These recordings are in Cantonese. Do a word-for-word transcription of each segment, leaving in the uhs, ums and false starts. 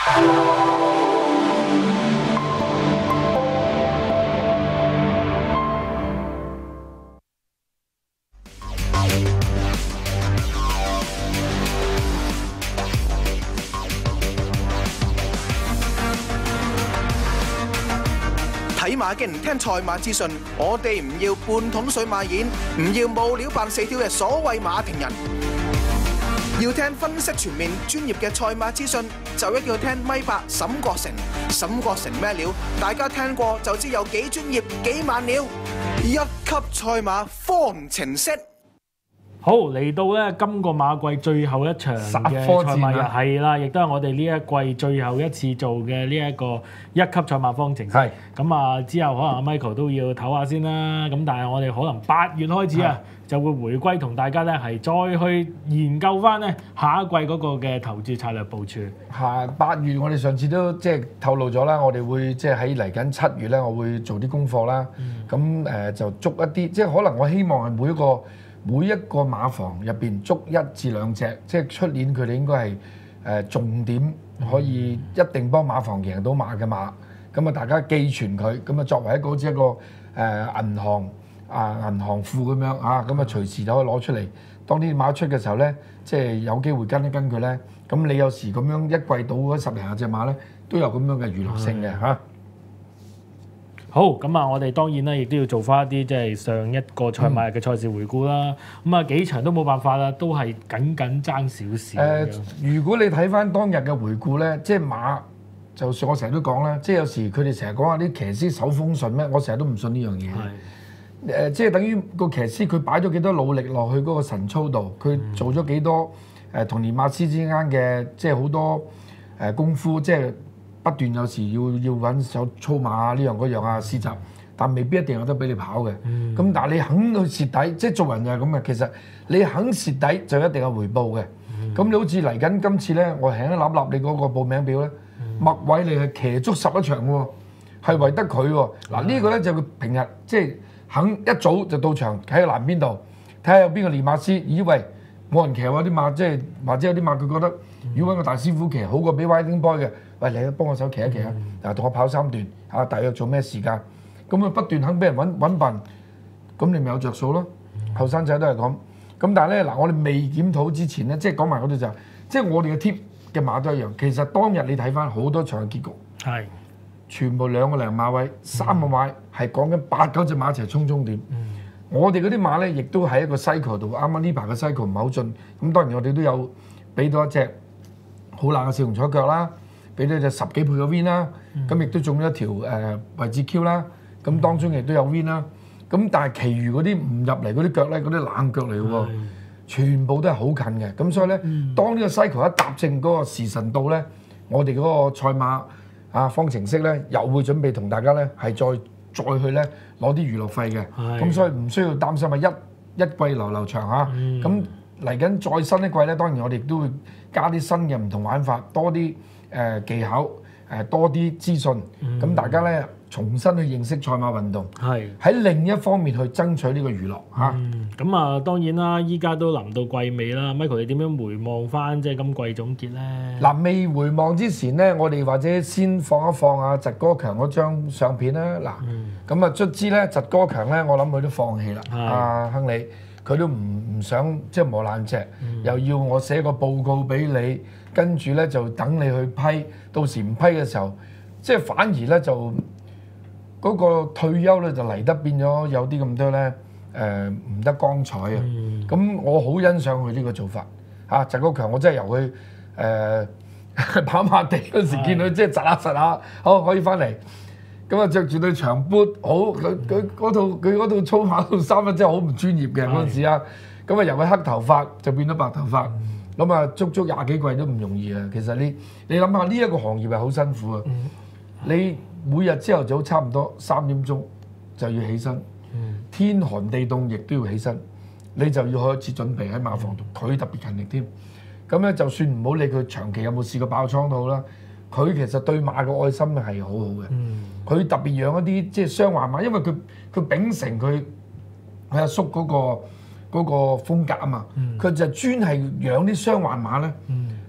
睇馬經聽賽馬資訊，我哋唔要半桶水馬演，唔要冇料扮四挑嘅所謂馬評人。要聽分析全面、專業嘅賽馬資訊，就一定要聽咪八沈國成。沈國成咩料？大家聽過就知有幾專業、幾猛料。一級賽馬方程式。 好，嚟到咧今個馬季最後一場嘅賽馬日，係啦，亦都係我哋呢一季最後一次做嘅呢一個一級賽馬方程式。係咁啊，之後可能阿 Michael 都要唞下先啦。咁但係我哋可能八月開始啊，就會回歸同大家咧係再去研究翻咧下一季嗰個嘅投注策略部署。 下八月我哋上次都即係透露咗啦，我哋會即係喺嚟緊七月咧，我會做啲功課啦。咁誒、嗯呃、就捉一啲，即係可能我希望係每一個。每一個馬房入邊捉一至兩隻，即係出年佢哋應該係誒重點可以一定幫馬房贏到馬嘅馬，咁啊大家寄存佢，咁啊作為一個好似一個誒銀行啊銀行庫咁樣啊，咁啊隨時就可以攞出嚟。當啲馬出嘅時候咧，即係有機會跟一跟佢咧，咁你有時咁樣一季到嗰十零廿隻馬咧，都有咁樣嘅娛樂性嘅嚇。 好，咁啊，我哋當然啦，亦都要做翻一啲即係上一個賽馬日嘅賽事回顧啦。咁啊、嗯，幾場都冇辦法啦，都係僅僅爭少少。誒、呃， 如果你睇翻當日嘅回顧咧，即係馬，就算我成日都講啦，即係有時佢哋成日講話啲騎師手風順咩，我成日都唔信呢樣嘢。係誒、呃，即係等於個騎師佢擺咗幾多努力落去嗰個神操度，佢做咗幾多誒同練馬師之間嘅即係好多誒功夫，即係。不斷有時要要揾手操馬啊，呢樣嗰樣啊試習，但未必一定有得俾你跑嘅。咁、嗯、但係你肯去蝕底，即係做人就係咁嘅。其實你肯蝕底就一定有回報嘅。咁、嗯、你好似嚟緊今次咧，我輕輕立立你嗰個報名表咧，麥偉利係騎足十一場喎，係為得佢喎。嗱、嗯、呢個咧就佢平日即係肯一早就到場喺個欄邊度睇下有邊個練馬師，以為冇人騎喎啲馬，即係或者有啲馬佢覺得如果揾個大師傅騎好過俾 Riding Boy 嘅。喂，你幫我手騎一騎啊！嗱，同我跑三段嚇，大約做咩時間？咁啊不斷肯俾人揾揾笨，咁你咪有着數咯。後生仔都係咁。咁但係咧嗱，我哋未檢討之前咧，即係講埋嗰度就係，即係我哋嘅 tip 嘅馬都一樣。其實當日你睇翻好多場嘅結局，係全部兩個零馬位，三個馬係講緊八九隻馬一齊衝終點。嗯、我哋嗰啲馬咧，亦都喺一個 cycle 度。啱啱呢排嘅 cycle 唔係好盡，咁當然我哋都有俾到一隻好冷嘅小紅彩腳啦。俾咗隻十幾倍嘅 win 啦，咁亦都中咗一條誒位置 Q 啦，咁當中亦都有 win 啦，咁但係其餘嗰啲唔入嚟嗰啲腳咧，嗰啲冷腳嚟喎，全部都係好近嘅，咁所以咧，當呢個 cycle 一踏正嗰個時辰到咧，我哋嗰個賽馬啊方程式咧又會準備同大家咧係再再去咧攞啲娛樂費嘅，咁所以唔需要擔心啊，一一季流流長嚇，咁嚟緊再新一季咧，當然我哋都會加啲新嘅唔同玩法，多啲。誒、呃、技巧，誒、呃、多啲資訊，咁、嗯、大家咧重新去認識賽馬運動，係喺是另一方面去爭取呢個娛樂嚇。咁、嗯、啊當然啦，依家都臨到季尾啦 ，Michael 你點樣回望翻即係今季總結咧？嗱，未回望之前咧，我哋或者先放一放阿疾哥強嗰張相片啦。嗱，咁啊卒之咧，疾哥強咧，我諗佢都放棄啦。阿是、啊、亨利，佢都唔唔想即係磨爛隻，嗯、又要我寫個報告俾你。跟住咧就等你去批，到時唔批嘅時候，即係反而咧就嗰個退休咧就嚟得變咗有啲咁多咧誒唔得光彩啊！咁、嗯、我好欣賞佢呢個做法嚇，疾哥強我真係由佢誒、呃、跑馬地嗰時見佢即係窒下窒下，好可以翻嚟，咁啊着住對長 boot，好佢佢嗰套佢嗰套操馬套衫咧真係好唔專業嘅嗰陣時啊，咁啊由佢黑頭髮就變咗白頭髮。嗯咁啊，足足廿幾季都唔容易啊！其實你你諗下呢一個行業係好辛苦啊！嗯、你每日朝頭早差唔多三點鐘就要起身，嗯、天寒地凍亦都要起身，你就要開始準備喺馬房度。佢特別勤力添。咁咧就算唔好理佢長期有冇試過爆瘡都好啦，佢其實對馬嘅愛心係好好嘅。佢、嗯、特別養一啲即係雙環馬，因為佢佢秉承佢佢阿叔嗰、嗰個。嗰個風格啊嘛，佢、嗯、就專係養啲雙環馬咧，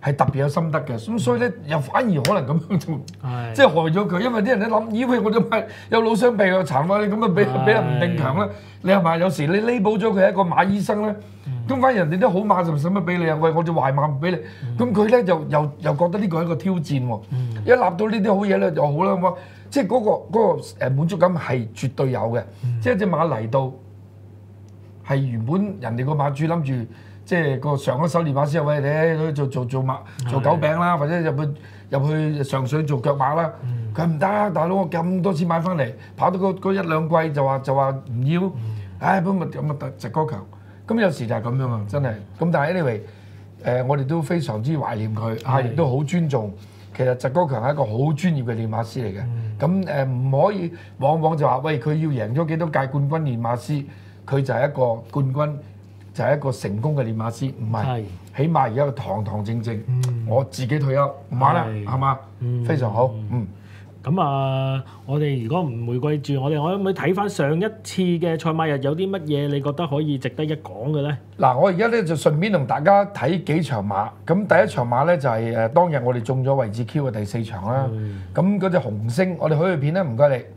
係特別有心得嘅，咁所以咧又反而可能咁樣做，即係害咗佢，因為啲人一諗，咦喂，我隻馬有腦傷病啊殘廢，咁啊俾俾人唔定強啦，你係咪？有時你彌補咗佢係一個馬醫生咧，咁反而人哋都好馬就使乜俾你啊？喂，我隻壞馬唔俾你，咁佢咧就又又覺得呢個係一個挑戰喎，一立到呢啲好嘢咧就好啦咁啊，即係嗰個嗰個誒滿足感係絕對有嘅，即係隻馬嚟到係原本人哋個馬主諗住。即係個上一手練馬師喂，你做做做馬做狗餅啦，或者入去入去上水做腳馬啦。佢唔得，大佬我咁多錢買翻嚟，跑到嗰一兩季就話就話唔要，嗯、唉咁咪咁咪直哥強。咁有時就係咁樣啊，真係。咁但係 anyway，誒、呃、我哋都非常之懷念佢，啊亦都好尊重。其實直哥強係一個好專業嘅練馬師嚟嘅。咁誒唔可以往往就話喂，佢要贏咗幾多屆冠軍練馬師，佢就係一個冠軍。就係一個成功嘅練馬師，唔係，起碼而家個堂堂正正，嗯、我自己退休唔玩啦，係嘛？嗯、非常好，嗯。 咁啊，我哋如果唔回歸住，我哋可唔可以睇翻上一次嘅賽馬日有啲乜嘢你覺得可以值得一講嘅咧？嗱， 我而家咧就順便同大家睇幾場馬。咁第一場馬咧就係誒當日我哋中咗位置 Q 嘅第四場啦。咁嗰隻紅星，我哋許佢片咧，唔該你。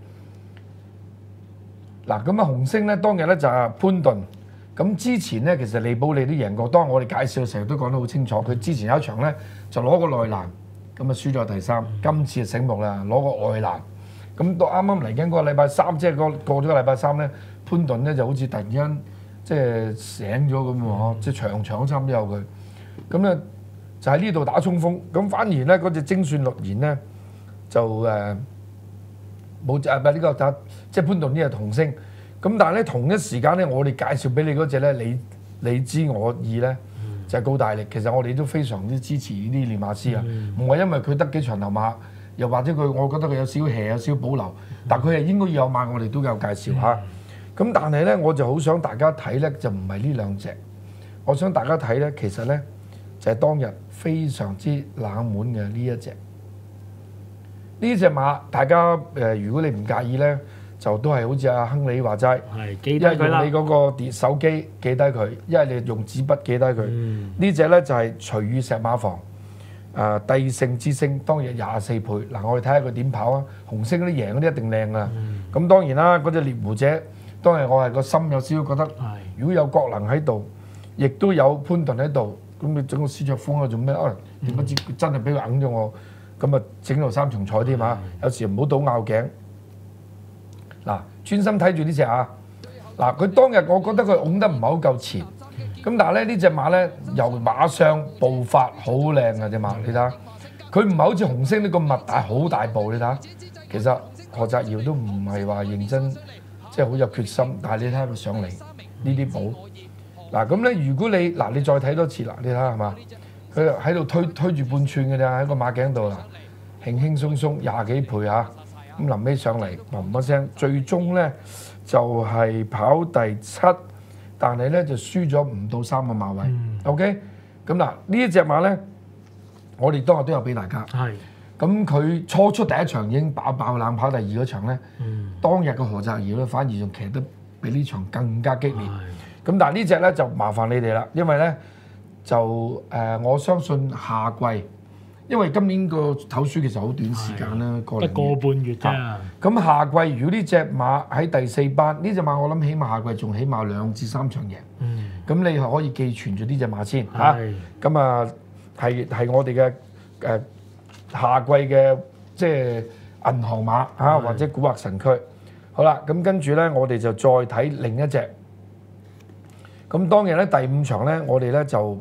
嗱，咁啊紅星咧當日咧就係潘頓。咁之前咧，其實利寶利都贏過。當我哋介紹嘅時候都講得好清楚，佢之前有一場咧就攞個內欄，咁啊輸咗第三。今次就醒目啦，攞個外欄。咁到啱啱嚟緊嗰個禮拜三，即係過過咗個禮拜三咧，潘頓咧就好似突然間即係醒咗咁喎，即係場場差唔多有佢。咁咧就喺呢度打衝鋒。咁反而咧嗰隻精算綠言咧就誒冇誒唔係呢個打，即係潘頓呢隻童星。咁但係咧同一時間咧，我哋介紹俾你嗰隻咧，你你知我意咧，就係、是、高大力。其實我哋都非常之支持呢啲練馬師啊，唔係、嗯、因為佢得幾場頭馬，又或者佢我覺得佢有少少 hea 有少少保留，但佢係應該要有馬，我哋都有介紹嚇。咁、嗯、但係咧，我就好想大家睇咧，就唔係呢兩隻，我想大家睇咧，其實咧就係、是、當日非常之冷門嘅呢一隻。呢隻馬大家誒、呃，如果你唔介意咧。就都係好似阿亨利話齋， 記低佢啦。 一係用你嗰個電手機記低佢，一係你用紙筆記低佢。嗯、呢隻咧就係隨遇石馬房，誒、呃、帝勝之星當日廿四倍。嗱、呃，我哋睇下佢點跑啊！紅色嗰啲贏嗰啲一定靚啊！咁、嗯、當然啦，嗰隻獵狐者當日我係個心有少少覺得，是如果有郭能喺度，亦都有潘頓喺度，咁你整個施卓峰喺度做咩啊？點不知真係俾佢揞咗我，咁啊整到三重彩添嘛！有時唔好倒拗頸。嗱，專心睇住呢隻啊！嗱，佢當日我覺得佢拱得唔係好夠前，咁但係咧呢隻馬咧由馬上步伐好靚啊隻馬，你睇下，佢唔係好似紅星呢個密大好大步，你睇下，其實何澤堯都唔係話認真，即係好有決心，但係你睇下佢上嚟呢啲步，嗱咁咧如果你嗱你再睇多次啦，你睇下係嘛？佢喺度推推住半寸嘅咋喺個馬頸度啦，輕輕鬆鬆廿幾倍啊！咁臨尾上嚟，砰一聲，最終咧就係、是、跑第七，但係咧就輸咗唔到三個馬位。嗯、OK，咁嗱呢一隻馬咧，我哋當日都有俾大家。係是。咁佢初出第一場已經爆爆冷，跑第二嗰場咧，嗯、當日嘅何澤堯咧反而仲騎得比呢場更加激烈。咁是但係呢隻咧就麻煩你哋啦，因為咧就誒、呃、我相信夏季。因為今年個唞暑其實好短時間啦，個零月，一個半月啫。咁夏季如果呢隻馬喺第四班，呢隻馬我諗起碼夏季仲起碼兩至三場贏。嗯。咁你係可以寄存住呢隻馬先嚇。係。咁啊，係係我哋嘅誒夏季嘅即係銀行馬嚇，或者古惑神區。好啦，咁跟住咧，我哋就再睇另一隻。咁當日咧第五場咧，我哋咧就。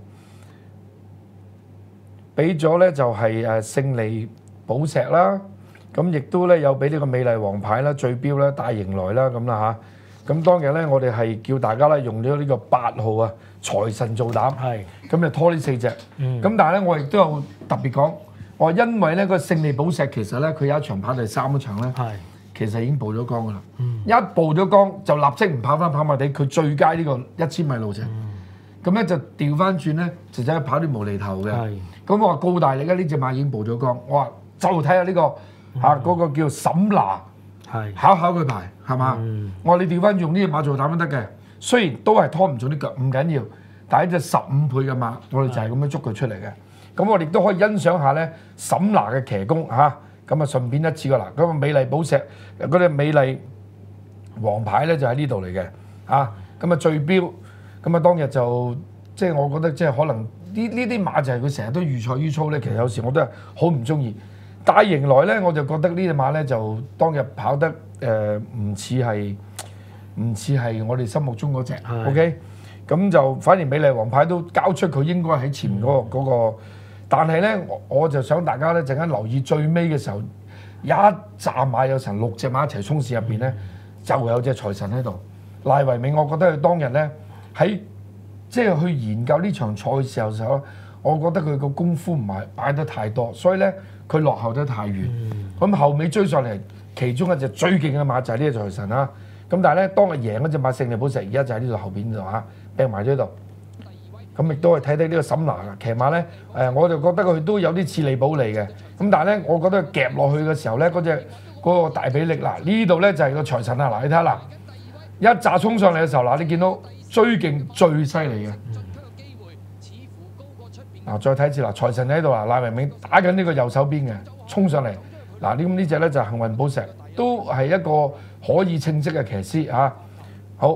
俾咗咧就係誒勝利寶石啦，咁亦都咧有俾呢個美麗王牌啦、最標啦、大迎來啦咁啦嚇。咁當日咧我哋係叫大家咧用咗呢個八號啊財神做膽，係咁就拖呢四隻。咁、嗯、但係咧我亦都有特別講，我話因為咧個勝利寶石其實咧佢有一場跑第三嗰場咧，係其實已經報咗光噶啦，嗯、一報咗光就立即唔跑翻跑馬地，佢最佳呢個一千米路程。咁咧、嗯、就調翻轉咧，就走去跑啲無厘頭嘅。咁我話告大力咧，呢隻馬已經報咗光。我話就睇下呢個嚇嗰個叫沈拿，係考考佢牌係嘛？我話你調翻用呢隻馬做膽都得嘅，雖然都係拖唔中啲腳，唔緊要。但係一隻十五倍嘅馬，我哋就係咁樣捉佢出嚟嘅。 咁我哋都可以欣賞下咧沈拿嘅騎功嚇，咁啊順便一次過啦。咁啊美麗寶石嗰隻美麗黃牌咧就喺呢度嚟嘅嚇，咁啊最標，咁啊當日就即係我覺得即係可能呢呢啲馬就係佢成日都預賽於操咧，其實有時我都係好唔中意。但係迎來咧我就覺得呢隻馬咧就當日跑得誒唔似係唔似係我哋心目中嗰隻 ，OK。咁就反而美麗黃牌都交出佢應該喺前面嗰、嗰個嗰、嗰個，但係咧我我就想大家咧陣間留意最尾嘅時候，一紮馬有成六隻馬一齊衝線入邊咧，就有隻財神喺度。賴維美，我覺得佢當日咧喺即係去研究呢場賽事嘅時候，我覺得佢個功夫唔係擺得太多，所以咧佢落後得太遠。咁、嗯、後尾追上嚟，其中一隻最勁嘅馬就係呢隻財神啦。咁但係咧，當日贏嗰隻馬勝利寶石，而家就喺呢度後邊度嚇，掟埋咗喺度。咁亦都係睇睇呢個沈拿騎馬咧，誒我就覺得佢都有啲似利寶利嘅。咁但係咧，我覺得夾落去嘅時候咧，嗰隻嗰個大比力嗱，呢度咧就係個財神啊！嗱，你睇下嗱，一紮衝上嚟嘅時候嗱，你見到最勁最犀利嘅。嗱，再睇一次嗱，財神喺度啊，賴明明打緊呢個右手邊嘅，衝上嚟嗱，呢咁呢隻咧就係幸運寶石，都係一個可以稱職嘅騎師嚇。好。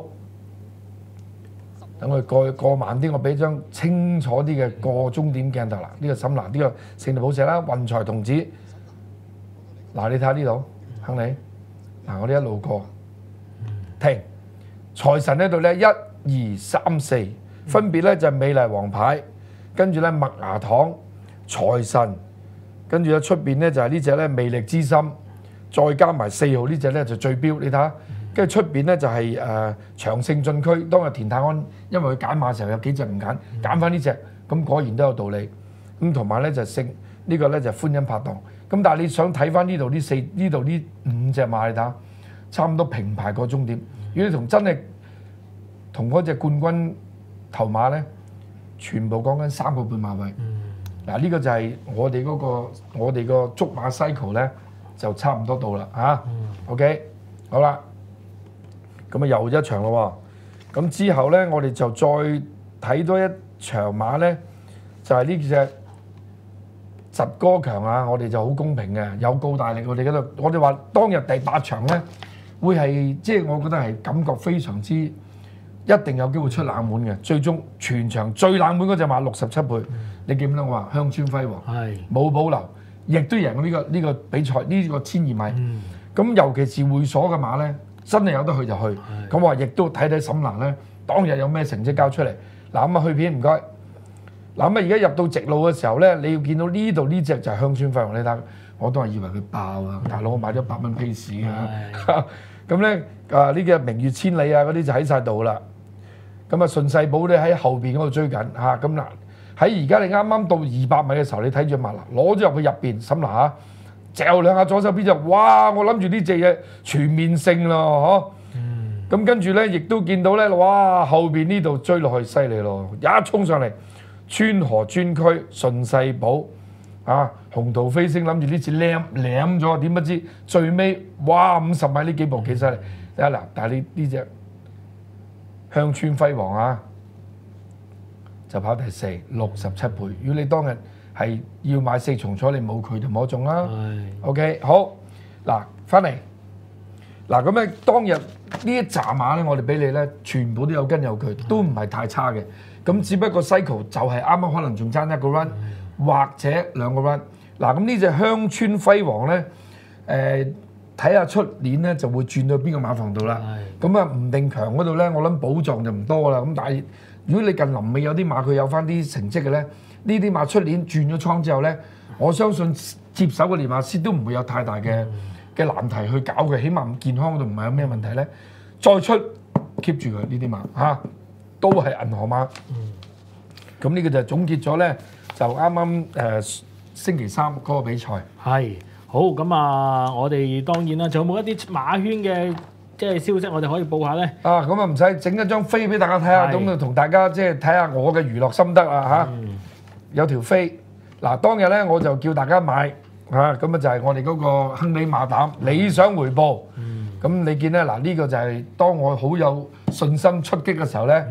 等佢過過慢啲，我俾張清楚啲嘅過終點鏡頭啦。呢、這個沈拿，呢、這個勝利寶石啦，運財童子。嗱，你睇下呢度，亨利。嗱，我哋一路過，停。財神呢度咧，一二三四，分別咧就係美麗黃牌，跟住咧麥芽糖、財神，跟住咧出邊咧就係呢隻咧魅力之心，再加埋四號呢隻咧就最標，你睇下。跟住出邊咧就係、是、誒、呃、長勝進區，當日田泰安因為佢揀馬嘅時候有幾隻唔揀，揀翻呢隻，咁果然都有道理。咁同埋咧就勝、這個、呢個咧就歡欣拍檔。咁但係你想睇翻呢度呢四呢度呢五隻馬你睇下，差唔多平排個終點。如果你同真係同嗰隻冠軍頭馬咧，全部講緊三個半馬位。嗱、嗯、呢、這個就係我哋嗰、那個我哋個捉馬 cycle 咧就差唔多到啦嚇。嗯、OK， 好啦。咁啊又一場咯喎，咁之後咧我哋就再睇多一場馬咧，就係呢隻疾歌強啊！我哋就好公平嘅，有高大力。我哋嗰度，我哋話當日第八場咧，會係即係我覺得係感覺非常之一定有機會出冷門嘅。最終全場最冷門嗰隻馬六十七倍，嗯、你記唔記得我話鄉村輝煌？係冇保留，亦都贏過呢個呢、呢個比賽呢、呢個千二米。咁、嗯、尤其是會所嘅馬咧。真係有得去就去，咁我亦都睇睇沈拿咧，當日有咩成績交出嚟。嗱咁啊去片唔該。嗱咁啊而家入到直路嘅時候咧，你要見到呢度呢隻就係鄉村輝煌，你睇，我都係以為佢爆啊！大佬我買咗百蚊 pace 啊，咁咧啊呢個明月千里啊嗰啲就喺晒度啦。咁啊順勢寶咧喺後邊嗰度追緊嚇，咁嗱喺而家你啱啱到二百米嘅時候，你睇住馬攞咗入去入邊沈拿啊！嚼兩下左手邊就，哇！我諗住呢隻嘢全面性咯，嗬、嗯。咁跟住咧，亦都見到咧，哇！後邊呢度追落去犀利咯，一衝上嚟，川河專區順勢寶啊，鴻圖飛升諗住呢次舐舐咗，點不知最尾哇五十米呢幾步幾犀利，睇下嗱，但係呢呢隻鄉村輝煌啊，就跑第四六十七倍，如果你當日係要買四重彩，你冇佢就冇得中啦。OK， 好嗱，翻嚟嗱咁咧，當日呢一紮馬咧，我哋俾你咧，全部都有根有據，都唔係太差嘅。咁只不過 cycle 就係啱啱可能仲爭一個 run 或者兩個 run。嗱咁呢隻鄉村輝煌咧，誒睇下出年咧就會轉到邊個馬房度啦。咁啊吳定強嗰度咧，我諗寶藏就唔多啦。咁但係如果你近臨尾有啲馬佢有翻啲成績嘅咧。呢啲馬出年轉咗倉之後咧，我相信接手嘅練馬師都唔會有太大嘅嘅難題去搞佢，起碼健康嗰度唔係有咩問題咧。再出 keep 住佢呢啲馬嚇、啊，都係銀河馬。咁呢、嗯、個就總結咗咧，就啱啱誒星期三嗰個比賽。係好咁啊！我哋當然啦，仲有冇一啲馬圈嘅即係消息，我哋可以報下咧？ 啊，咁啊唔使整一張飛俾大家睇下，咁就同大家即係睇下我嘅娛樂心得啊嚇。嗯有條飛嗱，當日咧我就叫大家買嚇，咁啊就係我哋嗰個亨利馬膽理想回報。咁、嗯、你見咧嗱，呢、呢個就係當我好有信心出擊嘅時候咧，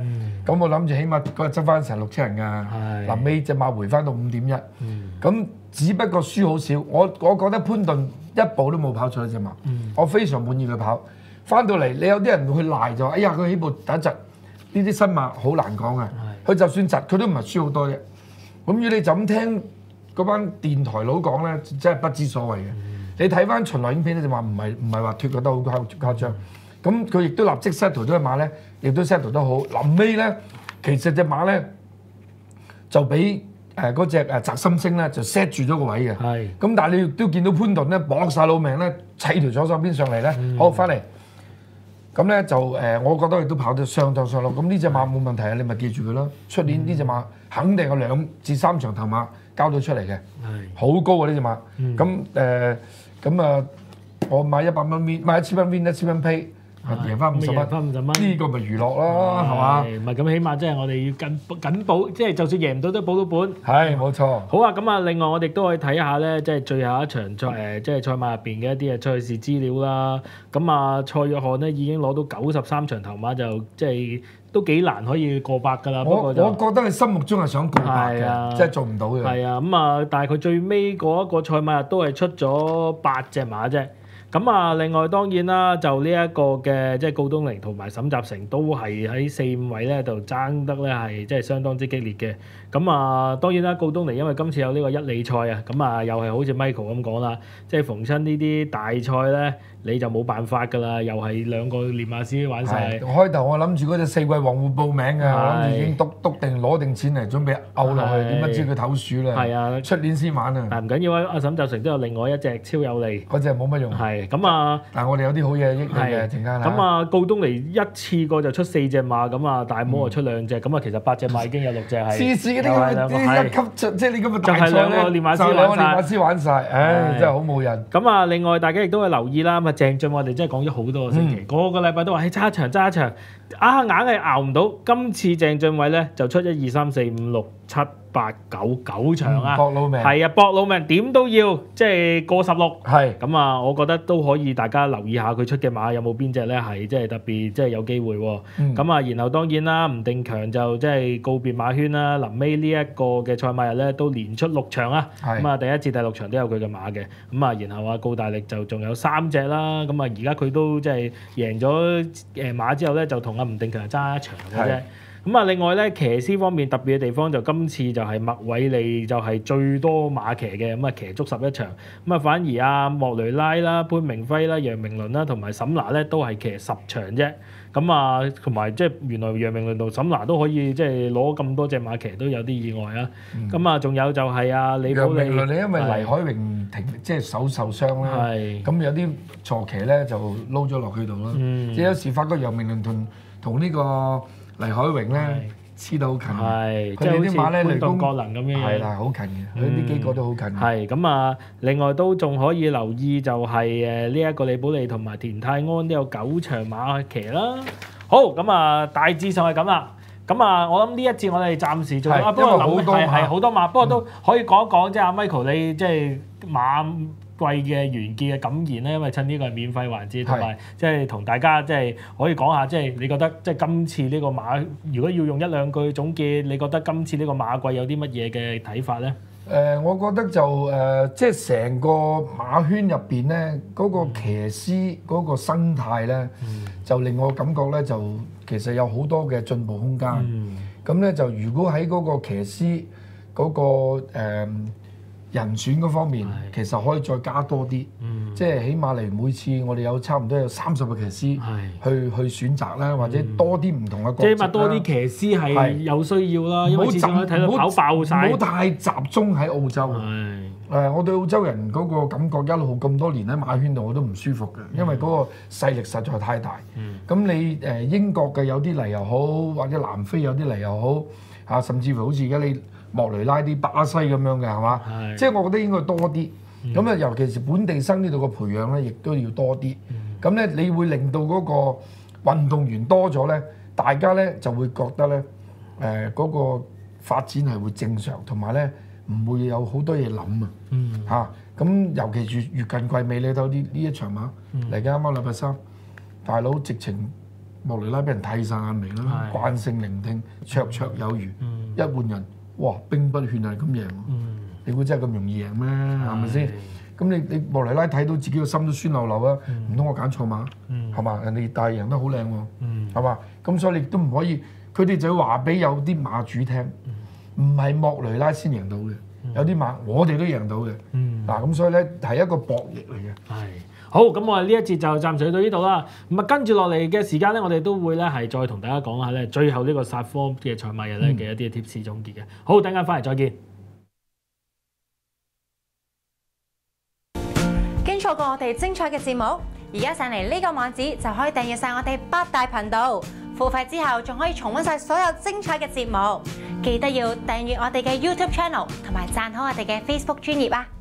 咁我諗住起碼嗰日執翻成六七人㗎，臨尾隻馬回翻到五點一，咁只不過輸好少。我我覺得潘頓一步都冇跑錯呢隻馬，我非常滿意佢跑。翻到嚟你有啲人會賴就話：哎呀佢起步第一窒，呢啲新馬好難講嘅。佢就算窒，佢都唔係輸好多啫。咁如果你就咁聽嗰班電台佬講咧，真係不知所謂嘅。你睇翻巡邏影片咧，就話唔係唔係話脱覺得好誇誇張。咁佢亦都立即 settle 咗隻馬咧，亦都 settle 得好。臨尾咧，其實隻馬咧就俾誒嗰隻誒澤心星咧就 set 住咗個位嘅。係。咁但係你亦都見到潘頓咧搏晒老命咧，砌條左手邊上嚟咧，嗯、好翻嚟。咁咧就誒、呃，我覺得佢都跑得相當上落。咁呢隻馬冇問題啊，你咪記住佢咯。出年呢隻馬肯定有兩至三場頭馬交到出嚟嘅，係好高啊呢隻馬。咁誒咁啊，我買一百蚊 win， 買一千蚊 win， 一千蚊 pay。贏翻五十蚊，翻五十蚊，呢個咪娛樂啦，係嘛？ 唔係咁，起碼即係我哋要緊緊保，即係就算贏唔到都保到本。 係冇錯。 好啊，咁啊，另外我哋都可以睇下咧，即係最後一場賽誒，即係賽馬入邊嘅一啲嘅賽事資料啦。咁啊，蔡約翰咧已經攞到九十三場頭馬，就即係都幾難可以過百㗎啦。不過就我覺得你心目中係想過百嘅，即係做唔到嘅。 係啊，咁啊，但係佢最尾嗰一個賽馬日都係出咗八隻馬啫。咁啊，另外當然啦，就呢一個嘅即係告東尼同埋沈集成都係喺四五位咧，就爭得咧係即係相當之激烈嘅。咁啊，當然啦，告東尼因為今次有呢個一哩賽啊，咁啊又係好似 Michael 咁講啦，即係逢親呢啲大賽咧，你就冇辦法㗎啦，又係兩個練馬師玩晒。 開頭我諗住嗰隻四季王會報名㗎，我諗住已經篤篤定攞定錢嚟準備嘔落去，點不知佢唞鼠啦。係啊，出年先玩啊。但唔緊要啊，阿沈集成都有另外一隻超有利。 嗰隻冇乜用。 係咁啊。 但係我哋有啲好嘢益你嘅陣間啦。 咁啊，告東尼一次過就出四隻馬，咁啊大摩啊出兩隻，咁啊其實八隻馬已經有六隻係。試試嗰啲啲一級即係你咁嘅大賽咧，就係兩個練馬師玩曬。就兩個練馬師玩曬，唉，真係好冇癮。咁啊，另外大家亦都會留意啦，咁啊鄭俊我哋真係講咗好多個星期，個個禮拜都話，誒揸一場揸一場，啊硬係熬唔到。今次鄭俊偉咧就出一二三四五六七八九九場啊， 搏老命係啊，搏老命點都要即係過十六。係咁啊，我覺得都可以大家留意下佢出嘅馬有冇邊隻咧係即係特別即係有機會喎。咁啊，然後當然啦，吳定強就即係告別馬圈啦。臨尾呢一個嘅賽馬日咧都連出六場啊。咁啊，第一至第六場都有佢嘅馬嘅。咁啊，然後啊告大力就仲有三隻啦。咁啊，而家佢都即係贏咗誒馬之後咧，就同阿吳定強爭一場嘅啫。咁啊，另外咧，騎師方面特別嘅地方就今次就係麥偉利就係最多馬騎嘅，咁啊騎足十一場，咁啊反而阿莫雷拉啦、潘明輝啦、楊明倫啦同埋沈拿咧都係騎十場啫。咁啊，同埋即係原來楊明倫同沈拿都可以即係攞咁多隻馬騎都有啲意外啊。咁啊、嗯，仲有就係阿李寶利， 楊明倫你因為黎海榮停即係手受傷啦，咁有啲坐騎咧就撈咗落去度啦。嗯、即係有時發覺楊明倫同同呢個黎海榮咧黐到好近，佢哋啲馬咧雷公國能咁樣，係啦，好近嘅，佢呢、嗯、幾個都好近。 係咁啊，另外都仲可以留意就係誒呢一個李寶利同埋田泰安都有九場馬騎啦。好，咁啊大致上係咁啦。咁啊，我諗呢一節我哋暫時做啊，不過諗係係好多馬，不過都可以講一講即係阿 Michael 你即係馬季嘅完結嘅感言咧，因為趁呢個係免費環節，同埋即係同大家即係可以講下，即係你覺得即係今次呢個馬，如果要用一兩句總結，你覺得今次呢個馬季有啲乜嘢嘅睇法咧？ 誒、呃，我覺得就誒、呃，即係成個馬圈入邊咧，嗰、那個騎師嗰個生態咧，嗯、就令我感覺咧，就其實有好多嘅進步空間。咁咧、嗯、就如果喺嗰個騎師嗰、那個、呃人選嗰方面其實可以再加多啲，嗯、即係起碼嚟每次我哋有差唔多有三十個騎師去是去選擇啦，或者多啲唔同嘅角色啦。即係話多啲騎師係有需要啦，是因為始終睇到跑爆晒，唔好太集中喺澳洲。誒是、呃，我對澳洲人嗰個感覺一路咁多年喺馬圈度我都唔舒服嘅，因為嗰個勢力實在太大。咁、嗯、你誒英國嘅有啲嚟又好，或者南非有啲嚟又好，啊，甚至乎好似而家你莫雷拉啲巴西咁樣嘅係嘛？是即係我覺得應該多啲。咁啊、嗯，尤其是本地生呢度嘅培養咧，亦都要多啲。咁咧、嗯，你會令到嗰個運動員多咗咧，大家咧就會覺得咧，誒、呃、嗰、嗰個發展係會正常，同埋咧唔會有好多嘢諗啊。嚇、嗯，咁尤其是越近季尾，你睇呢呢一場馬嚟緊啱啱禮拜三，大佬直情莫雷拉俾人剃晒眼眉啦，慣性聆聽，綽綽有餘，一換人，哇！兵不血刃咁贏，你估真係咁容易贏咩？係咪先？咁你你莫雷拉睇到自己個心都酸溜溜啊！唔通我揀錯馬？係嘛？人哋但係贏得好靚喎，係嘛？咁所以你都唔可以，佢哋就要話俾有啲馬主聽，唔係莫雷拉先贏到嘅，有啲馬我哋都贏到嘅。嗱咁所以咧係一個博弈嚟嘅。 係。好，咁我哋呢一節就暫時去到呢度啦。咁啊，跟住落嚟嘅時間咧，我哋都會咧係再同大家講下咧，最後呢個煞科嘅賽馬日咧嘅一啲貼士總結嘅。好，等陣間翻嚟再見。 經錯過我哋精彩嘅節目，而家上嚟呢個網址就可以訂閱晒我哋八大頻道，付費之後仲可以重溫晒所有精彩嘅節目。記得要訂閱我哋嘅 YouTube channel 同埋讚好我哋嘅 Facebook 專頁啊！